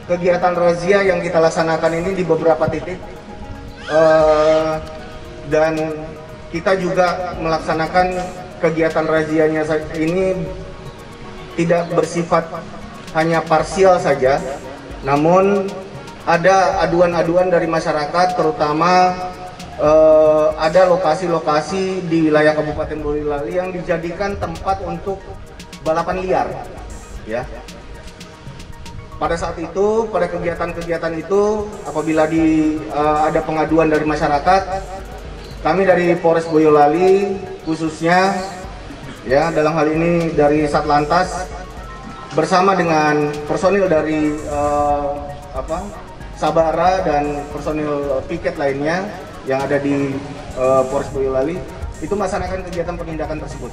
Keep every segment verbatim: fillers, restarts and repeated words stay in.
kegiatan razia yang kita laksanakan ini di beberapa titik, uh, dan kita juga melaksanakan kegiatan razianya ini tidak bersifat hanya parsial saja, namun ada aduan-aduan dari masyarakat, terutama uh, ada lokasi-lokasi di wilayah Kabupaten Boyolali yang dijadikan tempat untuk balapan liar, ya. Pada saat itu, pada kegiatan-kegiatan itu, apabila di, uh, ada pengaduan dari masyarakat, kami dari Polres Boyolali khususnya, ya dalam hal ini dari Satlantas, bersama dengan personil dari uh, apa, Sabara dan personil piket lainnya yang ada di uh, Polres Boyolali, itu melaksanakan kegiatan penindakan tersebut.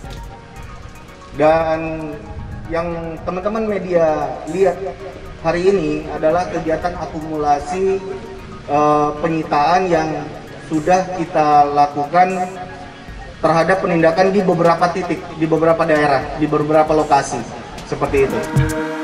Dan yang teman-teman media lihat hari ini adalah kegiatan akumulasi uh, penyitaan yang sudah kita lakukan terhadap penindakan di beberapa titik, di beberapa daerah, di beberapa lokasi, seperti itu.